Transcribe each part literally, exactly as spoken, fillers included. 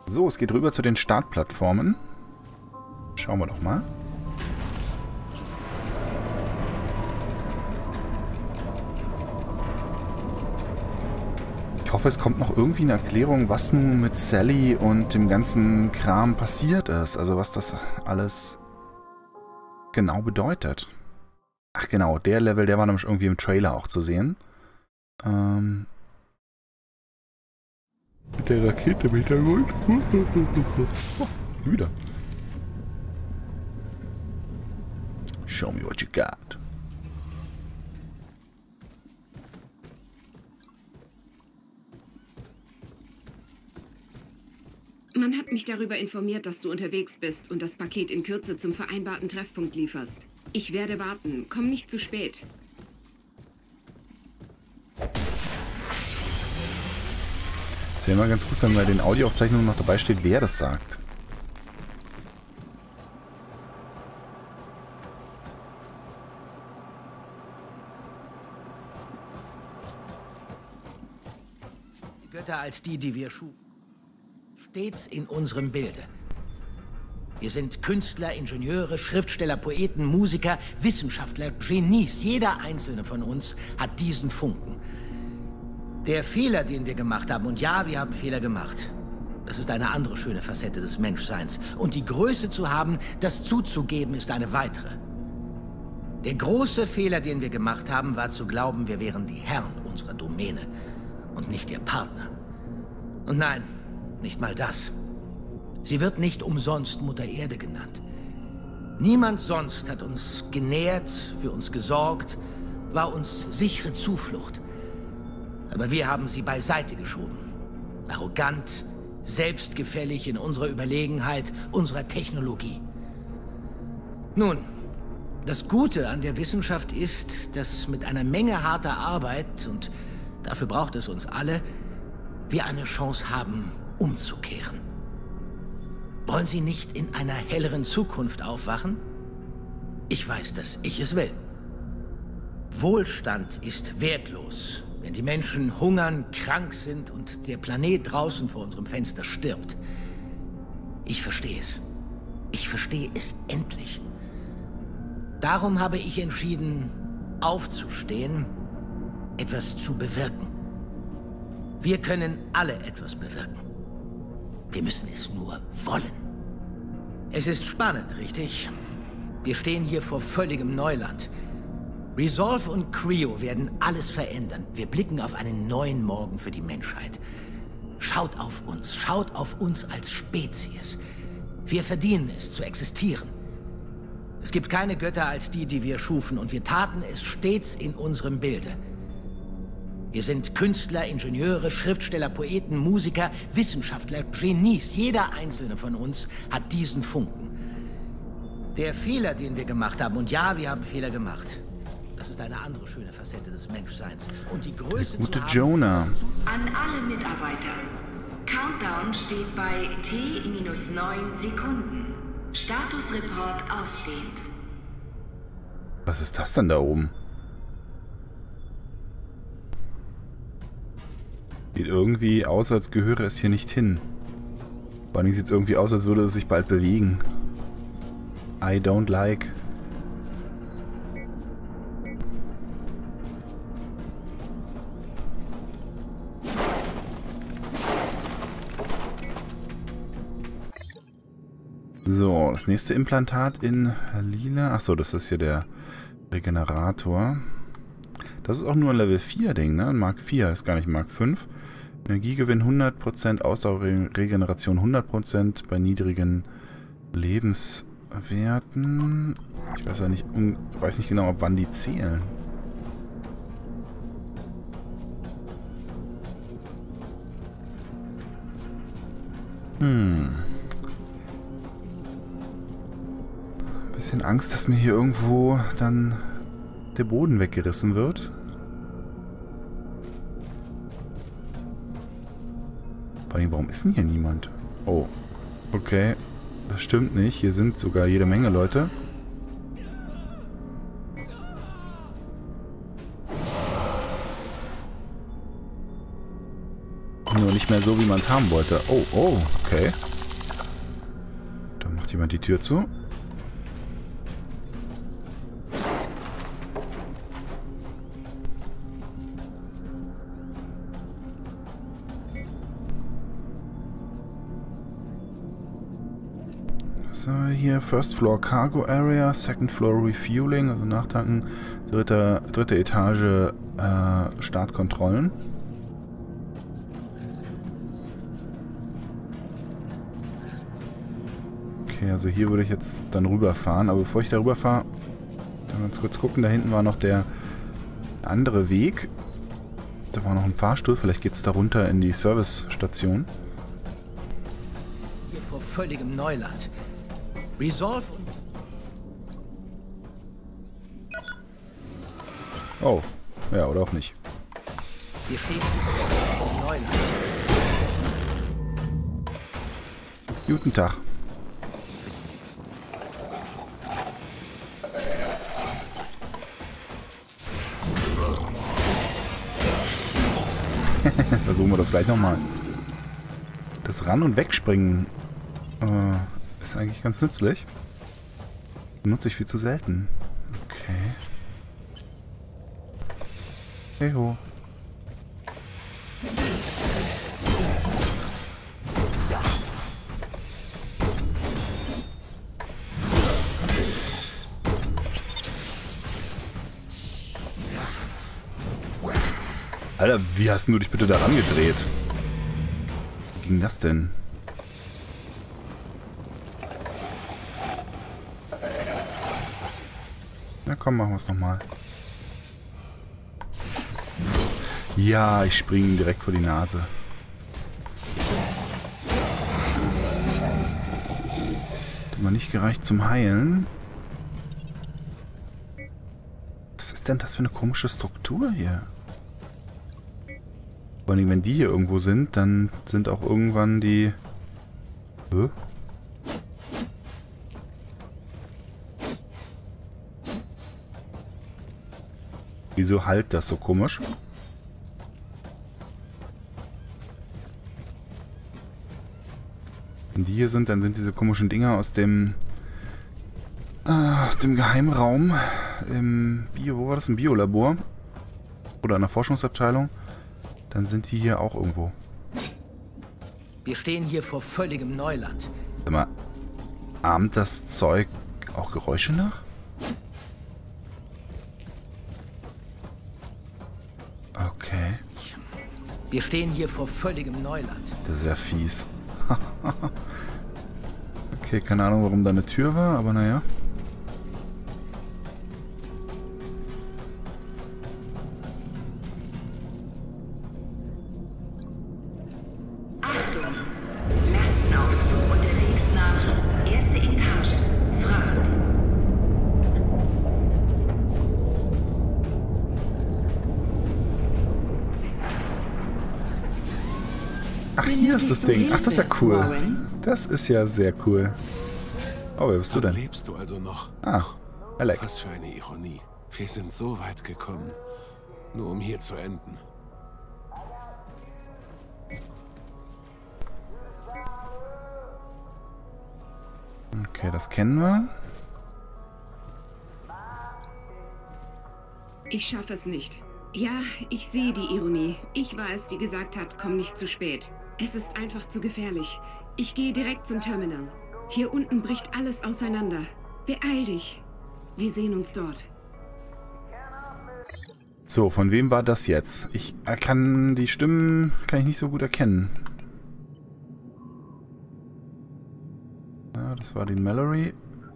So, es geht rüber zu den Startplattformen. Schauen wir doch mal. Ich hoffe, es kommt noch irgendwie eine Erklärung, was nun mit Sally und dem ganzen Kram passiert ist. Also was das alles genau bedeutet. Ach genau, der Level, der war nämlich irgendwie im Trailer auch zu sehen. Ähm, mit der Rakete im Hintergrund. Oh, wieder. Show me what you got. Man hat mich darüber informiert, dass du unterwegs bist und das Paket in Kürze zum vereinbarten Treffpunkt lieferst. Ich werde warten. Komm nicht zu spät. Es wäre immer ganz gut, wenn bei den Audioaufzeichnungen noch dabei steht, wer das sagt. Götter als die, die wir schufen. Stets in unserem Bilde. Wir sind Künstler, Ingenieure, Schriftsteller, Poeten, Musiker, Wissenschaftler, Genies. Jeder einzelne von uns hat diesen Funken. Der Fehler, den wir gemacht haben, und ja, wir haben Fehler gemacht, das ist eine andere schöne Facette des Menschseins. Und die Größe zu haben, das zuzugeben, ist eine weitere. Der große Fehler, den wir gemacht haben, war zu glauben, wir wären die Herren unserer Domäne und nicht ihr Partner. Und nein, nicht mal das. Sie wird nicht umsonst Mutter Erde genannt. Niemand sonst hat uns genährt, für uns gesorgt, war uns sichere Zuflucht. Aber wir haben sie beiseite geschoben. Arrogant, selbstgefällig in unserer Überlegenheit, unserer Technologie. Nun, das Gute an der Wissenschaft ist, dass mit einer Menge harter Arbeit, und dafür braucht es uns alle, wir eine Chance haben, umzukehren. Wollen Sie nicht in einer helleren Zukunft aufwachen? Ich weiß, dass ich es will. Wohlstand ist wertlos, wenn die Menschen hungern, krank sind und der Planet draußen vor unserem Fenster stirbt. Ich verstehe es. Ich verstehe es endlich. Darum habe ich entschieden, aufzustehen, etwas zu bewirken. Wir können alle etwas bewirken. Wir müssen es nur wollen. Es ist spannend, richtig? Wir stehen hier vor völligem Neuland. Resolve und Creo werden alles verändern. Wir blicken auf einen neuen Morgen für die Menschheit. Schaut auf uns, schaut auf uns als Spezies. Wir verdienen es, zu existieren. Es gibt keine Götter als die, die wir schufen, und wir taten es stets in unserem Bilde. Wir sind Künstler, Ingenieure, Schriftsteller, Poeten, Musiker, Wissenschaftler, Genies. Jeder einzelne von uns hat diesen Funken. Der Fehler, den wir gemacht haben, und ja, wir haben Fehler gemacht, das ist eine andere schöne Facette des Menschseins. Und die Größe Gute zu haben, Jonah. An alle Mitarbeiter. Countdown steht bei T minus neun Sekunden. Statusreport ausstehend. Was ist das denn da oben? Sieht irgendwie aus, als gehöre es hier nicht hin. Vor allem sieht es irgendwie aus, als würde es sich bald bewegen. I don't like. So, das nächste Implantat in lila. Achso, das ist hier der Regenerator. Das ist auch nur ein Level vier Ding, ne? Mark vier ist gar nicht Mark fünf. Energiegewinn hundert Prozent, Ausdauerregeneration hundert Prozent bei niedrigen Lebenswerten. Ich weiß ja nicht, ich weiß nicht genau, ab wann die zählen. Hm. Bisschen Angst, dass mir hier irgendwo dann der Boden weggerissen wird. Vor allem, warum ist denn hier niemand? Oh, okay. Das stimmt nicht. Hier sind sogar jede Menge Leute. Nur nicht nicht mehr so, wie man es haben wollte. Oh, oh, okay. Da macht jemand die Tür zu. So, hier First Floor Cargo Area, Second Floor Refueling, also Nachtanken, dritte, dritte Etage äh, Startkontrollen. Okay, also hier würde ich jetzt dann rüberfahren, aber bevor ich da rüberfahre, dann ganz kurz gucken, da hinten war noch der andere Weg. Da war noch ein Fahrstuhl, vielleicht geht es da runter in die Servicestation. Hier vor völligem Neuland. Resolve und... Oh, ja, oder auch nicht. Wir stehen vor Neuland. Guten Tag. Versuchen wir das gleich nochmal. Das Ran- und Wegspringen äh, ist eigentlich ganz nützlich. Benutze ich viel zu selten. Okay. Hey ho. Alter, wie hast du dich bitte da rangedreht? Wie ging das denn? Na komm, machen wir es nochmal. Ja, ich springe direkt vor die Nase. Hat aber nicht gereicht zum Heilen. Was ist denn das für eine komische Struktur hier? Vor allem, wenn die hier irgendwo sind, dann sind auch irgendwann die... Hä? Wieso halt das so komisch? Wenn die hier sind, dann sind diese komischen Dinger aus dem... Äh, aus dem Geheimraum im Bio... Wo war das? Im Biolabor? Oder in der Forschungsabteilung? Dann sind die hier auch irgendwo. Wir stehen hier vor völligem Neuland. Sag mal, ahmt das Zeug auch Geräusche nach? Okay. Wir stehen hier vor völligem Neuland. Das ist ja fies. Okay, keine Ahnung, warum da eine Tür war, aber naja. Ach, hier ist das Ding. Ach, das ist ja cool. Das ist ja sehr cool. Oh, wer bist du denn? Lebst du also noch? Ah, Alec. Was für eine Ironie. Wir sind so weit gekommen, nur um hier zu enden. Okay, das kennen wir. Ich schaffe es nicht. Ja, ich sehe die Ironie. Ich war es, die gesagt hat, komm nicht zu spät. Es ist einfach zu gefährlich. Ich gehe direkt zum Terminal. Hier unten bricht alles auseinander. Beeil dich. Wir sehen uns dort. So, von wem war das jetzt? Ich kann die Stimmen kann ich nicht so gut erkennen. Ja, das war die Mallory.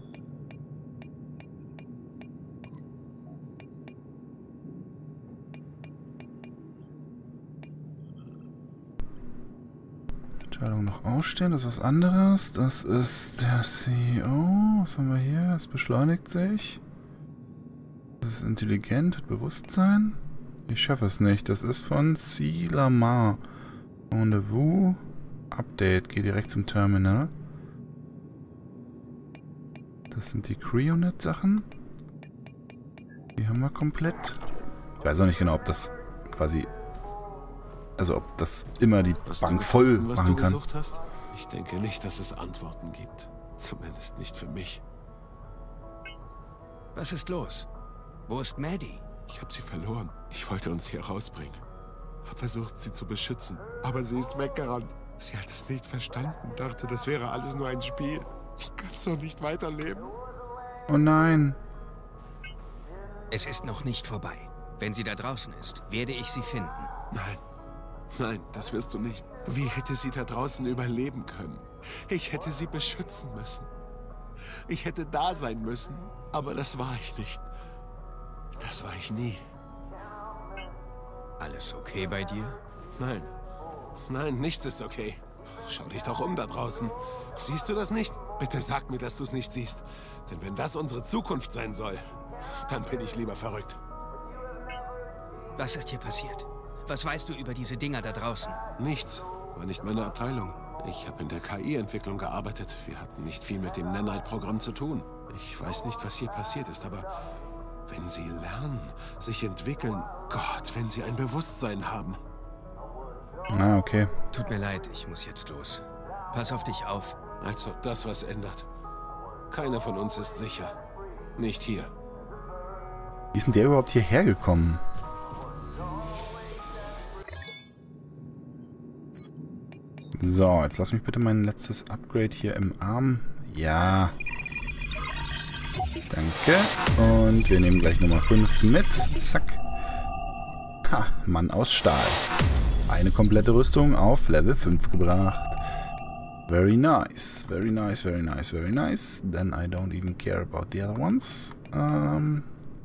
Entscheidung noch ausstehen, das ist was anderes. Das ist der C E O. Was haben wir hier? Es beschleunigt sich. Das ist intelligent, hat Bewusstsein. Ich schaffe es nicht. Das ist von C. Lamar. Rendezvous. Update. Geh direkt zum Terminal. Das sind die Cryonet-Sachen. Die haben wir komplett. Ich weiß auch nicht genau, ob das quasi Also ob das immer die Hast Bank du voll gefunden, was machen du kann. gesucht hast? Ich denke nicht, dass es Antworten gibt. Zumindest nicht für mich. Was ist los? Wo ist Maddie? Ich habe sie verloren. Ich wollte uns hier rausbringen. Hab versucht, sie zu beschützen. Aber sie ist weggerannt. Sie hat es nicht verstanden. Dachte, das wäre alles nur ein Spiel. Ich kann so nicht weiterleben. Oh nein. Es ist noch nicht vorbei. Wenn sie da draußen ist, werde ich sie finden. Nein. Nein, das wirst du nicht. Wie hätte sie da draußen überleben können? Ich hätte sie beschützen müssen. Ich hätte da sein müssen. Aber das war ich nicht. Das war ich nie. Alles okay bei dir? Nein. Nein, nichts ist okay. Schau dich doch um da draußen. Siehst du das nicht? Bitte sag mir, dass du es nicht siehst. Denn wenn das unsere Zukunft sein soll, dann bin ich lieber verrückt. Was ist hier passiert? Was weißt du über diese Dinger da draußen? Nichts. War nicht meine Abteilung. Ich habe in der K I-Entwicklung gearbeitet. Wir hatten nicht viel mit dem Nanite-Programm zu tun. Ich weiß nicht, was hier passiert ist, aber wenn sie lernen, sich entwickeln, Gott, wenn sie ein Bewusstsein haben. Ah, okay. Tut mir leid, ich muss jetzt los. Pass auf dich auf. Als ob das was ändert. Keiner von uns ist sicher. Nicht hier. Wie ist denn der überhaupt hierher gekommen? So, jetzt lass mich bitte mein letztes Upgrade hier im Arm. Ja. Danke. Und wir nehmen gleich Nummer fünf mit. Zack. Ha, Mann aus Stahl. Eine komplette Rüstung auf Level fünf gebracht. Very nice. Very nice, very nice, very nice. Then I don't even care about the other ones. Ähm...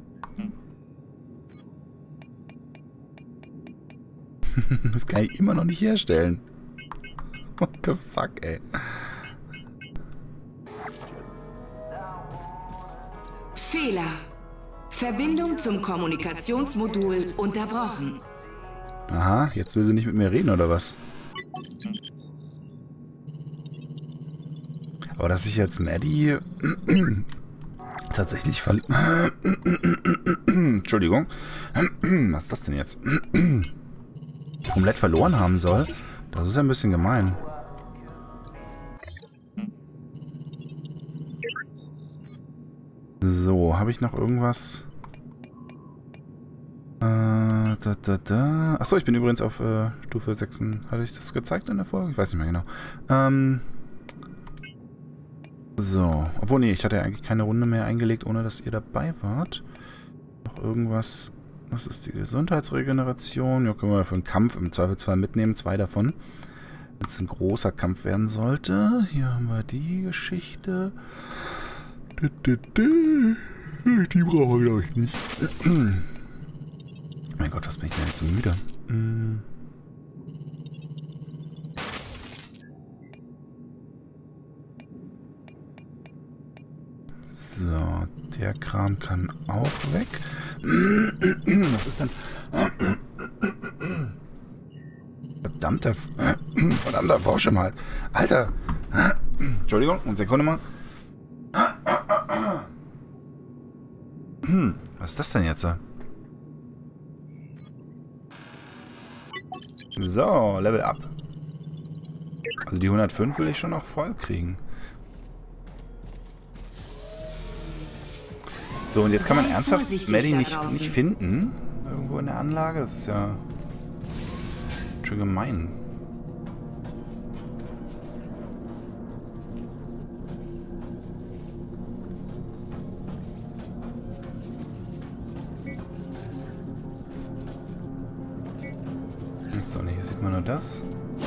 Das kann ich immer noch nicht herstellen. What the fuck, ey. Fehler. Verbindung zum Kommunikationsmodul unterbrochen. Aha, jetzt will sie nicht mit mir reden, oder was? Aber dass ich jetzt Maddie tatsächlich verli... Entschuldigung. Was ist das denn jetzt? Komplett verloren haben soll? Das ist ja ein bisschen gemein. So, habe ich noch irgendwas? Äh, da, da, da. Achso, ich bin übrigens auf äh, Stufe sechs. Hatte ich das gezeigt in der Folge? Ich weiß nicht mehr genau. Ähm... So, obwohl, nee, ich hatte ja eigentlich keine Runde mehr eingelegt, ohne dass ihr dabei wart. Noch irgendwas, das ist die Gesundheitsregeneration. Ja, können wir für einen Kampf im Zweifelsfall mitnehmen, zwei davon. Wenn es ein großer Kampf werden sollte. Hier haben wir die Geschichte. Die brauchen wir, glaube ich, nicht. Mein Gott, was bin ich denn jetzt so müde? Hm. So, der Kram kann auch weg. Was ist denn? Verdammter, verdammter Forsche mal. Alter. Entschuldigung, eine Sekunde mal. Was ist das denn jetzt? So, Level up. Also die hundertfünf will ich schon noch voll kriegen. So, und jetzt kann man Sei ernsthaft vorsichtig Maddie da nicht, draußen. nicht finden. Irgendwo in der Anlage. Das ist ja schon gemein. So, ne, hier sieht man nur das.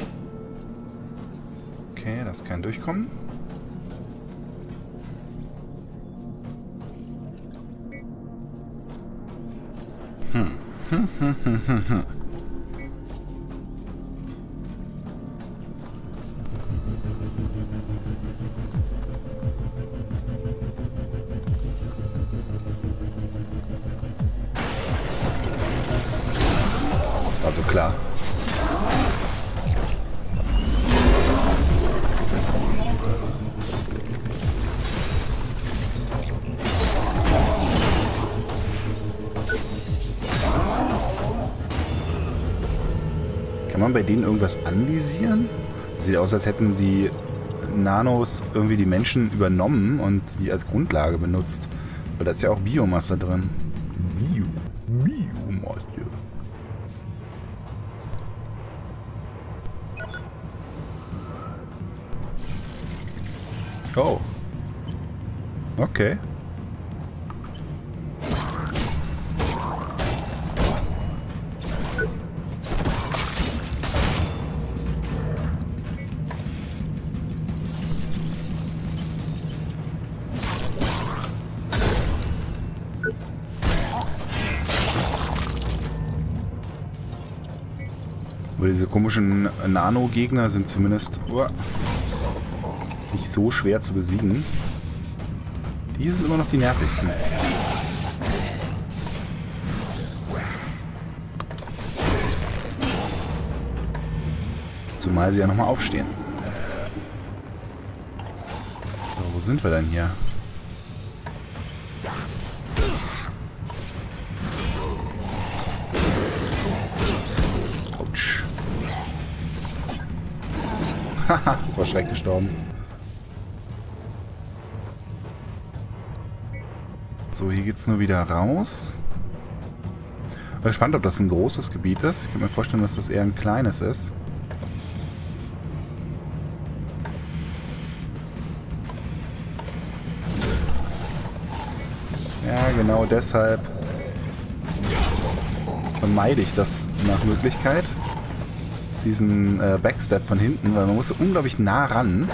Okay, das kann durchkommen. Hm. Hm, hm, hm, hm, hm. Das war so klar. Kann man bei denen irgendwas anvisieren? Sieht aus, als hätten die Nanos irgendwie die Menschen übernommen und die als Grundlage benutzt. Weil da ist ja auch Biomasse drin. Bio, Biomasse. Oh. Okay. Aber diese komischen Nano-Gegner sind zumindest oh, nicht so schwer zu besiegen. Die sind immer noch die nervigsten. Zumal sie ja nochmal aufstehen. So, wo sind wir denn hier? Autsch. Haha, vor Schreck gestorben. So, hier geht's nur wieder raus. Ich bin gespannt, ob das ein großes Gebiet ist. Ich kann mir vorstellen, dass das eher ein kleines ist. Ja, genau deshalb vermeide ich das nach Möglichkeit. Diesen äh, Backstep von hinten, weil man muss so unglaublich nah ran.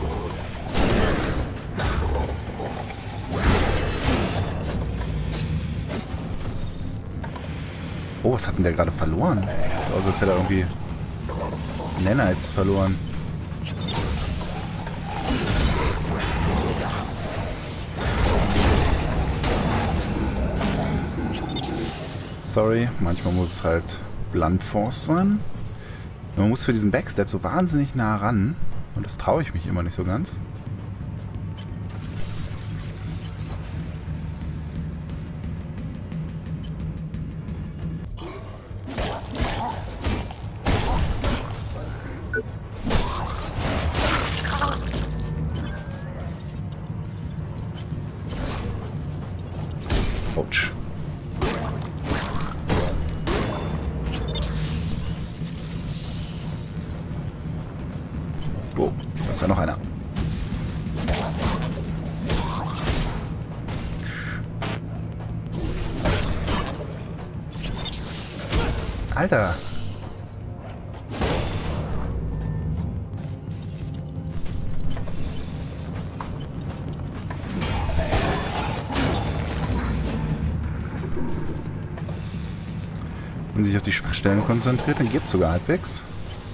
Oh, was hat denn der gerade verloren? So, als hätte er irgendwie Nanites verloren. Sorry, manchmal muss es halt Blunt Force sein. Man muss für diesen Backstep so wahnsinnig nah ran. Und das traue ich mich immer nicht so ganz. Autsch. Oh, da ist ja noch einer. Alter. Wenn sich auf die Schwachstellen konzentriert, dann geht's sogar halbwegs.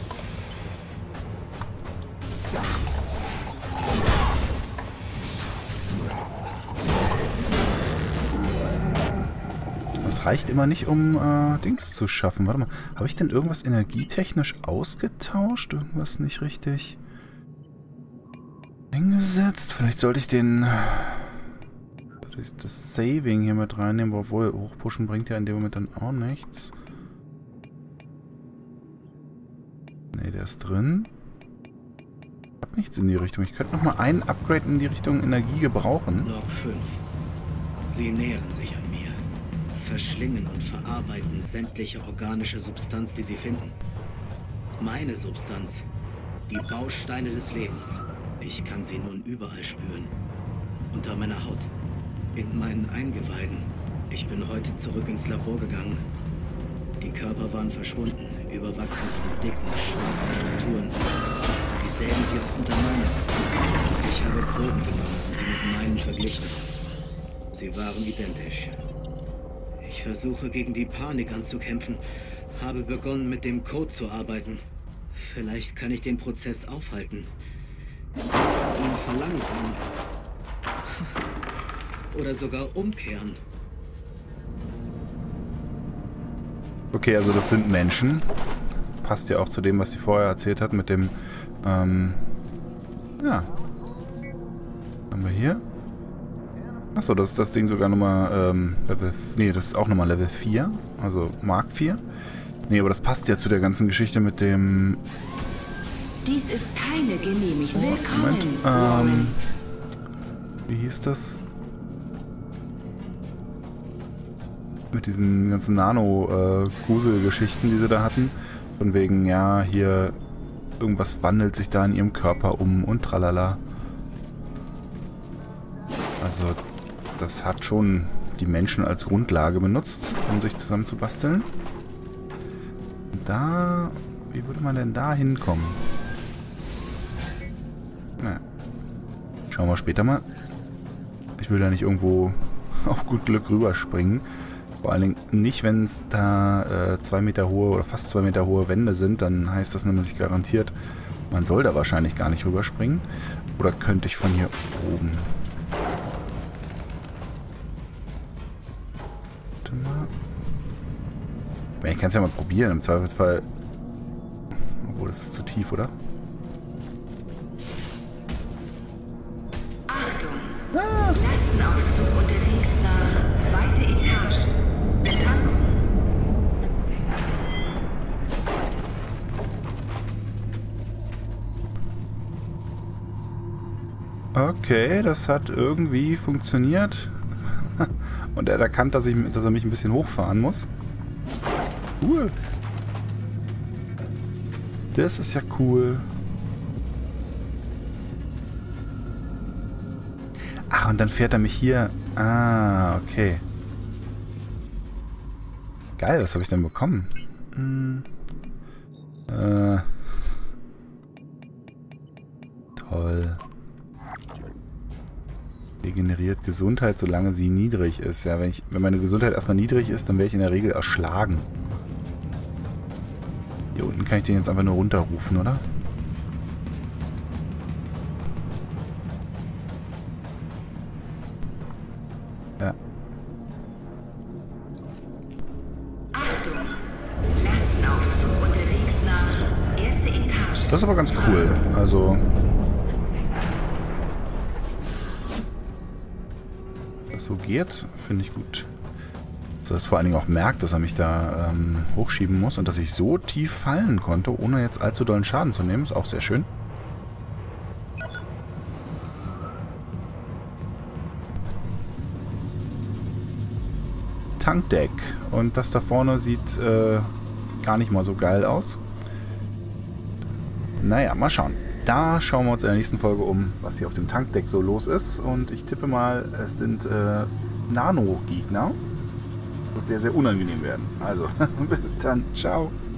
Das reicht immer nicht, um äh, Dings zu schaffen. Warte mal, habe ich denn irgendwas energietechnisch ausgetauscht? Irgendwas nicht richtig eingesetzt? Vielleicht sollte ich den das Saving hier mit reinnehmen, obwohl Hochpushen bringt ja in dem Moment dann auch nichts. Ne, der ist drin. Ich habe nichts in die Richtung. Ich könnte noch mal einen Upgrade in die Richtung Energie gebrauchen. Log fünf. Sie nähern sich an mir. Verschlingen und verarbeiten sämtliche organische Substanz, die sie finden. Meine Substanz. Die Bausteine des Lebens. Ich kann sie nun überall spüren. Unter meiner Haut. In meinen Eingeweiden. Ich bin heute zurück ins Labor gegangen. Die Körper waren verschwunden, überwachsen von dicken, schwarzen Strukturen. Dieselben wie auch unter meiner. Ich habe Proben genommen und sie mit meinen verglichen. Sie waren identisch. Ich versuche gegen die Panik anzukämpfen, habe begonnen mit dem Code zu arbeiten. Vielleicht kann ich den Prozess aufhalten. Ihn verlangsamen. Oder sogar umkehren. Okay, also das sind Menschen. Passt ja auch zu dem, was sie vorher erzählt hat mit dem, ähm, ja. Haben wir hier? Achso, das ist das Ding sogar Nummer, ähm, Level, nee, das ist auch nochmal Level vier, also Mark vier. Nee, aber das passt ja zu der ganzen Geschichte mit dem... Dies ist keine Genehmigung. Willkommen. Moment, ähm... Wie hieß das? Mit diesen ganzen Nano-Grusel-Geschichten, die sie da hatten. Von wegen, ja, hier... Irgendwas wandelt sich da in ihrem Körper um und tralala. Also, das hat schon die Menschen als Grundlage benutzt, um sich zusammen zu basteln. Da... Wie würde man denn da hinkommen? Naja. Schauen wir später mal. Ich will da nicht irgendwo auf gut Glück rüberspringen. Vor allen Dingen nicht, wenn es da äh, zwei Meter hohe oder fast zwei Meter hohe Wände sind. Dann heißt das nämlich garantiert, man soll da wahrscheinlich gar nicht rüberspringen. Oder könnte ich von hier oben... Ich kann es ja mal probieren, im Zweifelsfall. Obwohl, das ist zu tief, oder? Achtung! Ah. Lastenaufzug unterwegs nach zweite Etage. Betankung. Okay, das hat irgendwie funktioniert. Und er hat erkannt, dass, ich, dass er mich ein bisschen hochfahren muss. Cool. Das ist ja cool. Ach, und dann fährt er mich hier... Ah, okay. Geil, was habe ich denn bekommen? Hm. Äh. Toll. Regeneriert Gesundheit, solange sie niedrig ist. Ja, wenn, ich, wenn meine Gesundheit erstmal niedrig ist, dann werde ich in der Regel erschlagen. Hier unten kann ich den jetzt einfach nur runterrufen, oder? Ja. Achtung! Lastenaufzug unterwegs nach erste Etage. Das ist aber ganz cool. Also... Was so geht, finde ich gut. Dass er es vor allen Dingen auch merkt, dass er mich da ähm, hochschieben muss und dass ich so tief fallen konnte, ohne jetzt allzu dollen Schaden zu nehmen. Ist auch sehr schön. Tankdeck. Und das da vorne sieht äh, gar nicht mal so geil aus. Naja, mal schauen. Da schauen wir uns in der nächsten Folge um, was hier auf dem Tankdeck so los ist. Und ich tippe mal, es sind äh, Nano-Gegner. Wird sehr, sehr unangenehm werden. Also, bis dann. Ciao.